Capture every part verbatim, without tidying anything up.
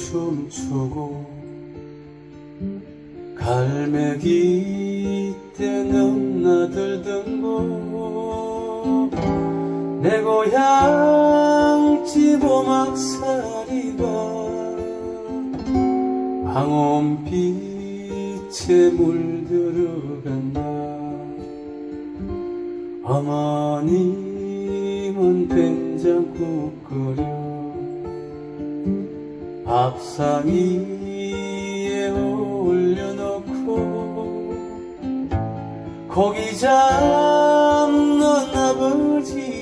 춤추고 갈매기 때 넘나들던 곳 내 고향 지보막사리가 황혼빛에 물들어간다. 어머님은 된장국 끓여 밥상 위에 올려놓고 고기 잡는 아버지를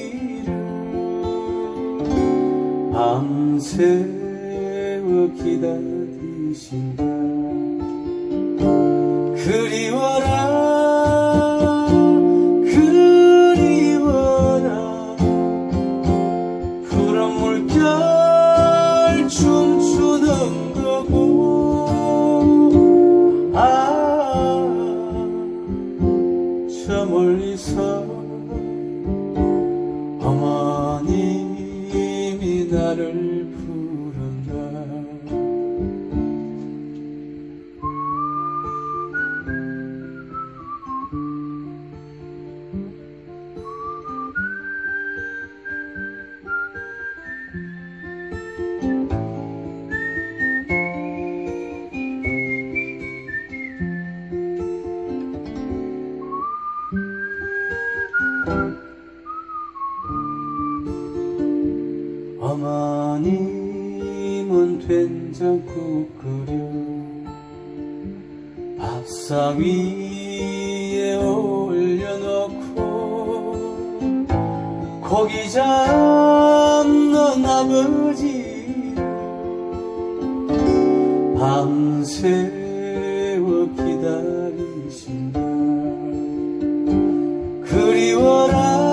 밤새워 기다리신다. 그리워라 그리워라 푸른 물결 춤추는 거고 아 저 멀리서 어머님이 나를 부른다. 어머님은 된장국 끓여 밥상 위에 올려놓고 고기 잡는 아버지를 밤새워 기다리신다. 그리워라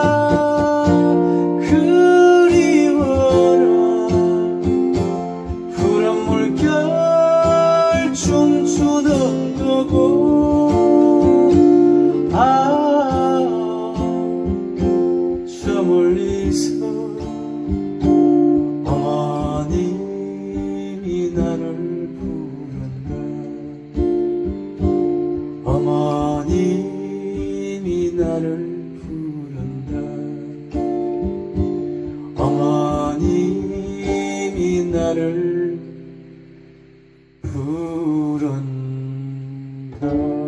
춤추는 거고 아 저 멀리서 어머님이 나를 부른다. 어머님이 나를 부른다. 어머님이 나를 부른다.